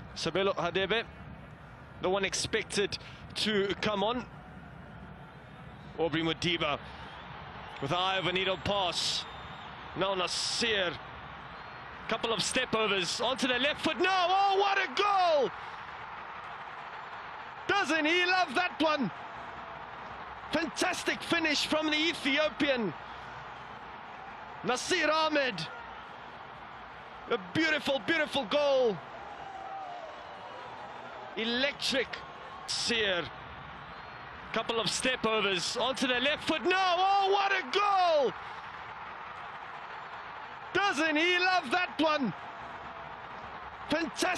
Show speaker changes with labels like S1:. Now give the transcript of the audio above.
S1: Sabelo Hadebe, the one expected to come on. Aubrey Modiba with an eye of a needle pass. Now Nasir, couple of step overs onto the left foot. No, oh, what a goal! Doesn't he love that one? Fantastic finish from the Ethiopian Nasir Ahmed. A beautiful, beautiful goal. Electric. Nasir, couple of step overs onto the left foot. No, oh, what a goal! Doesn't he love that one? Fantastic.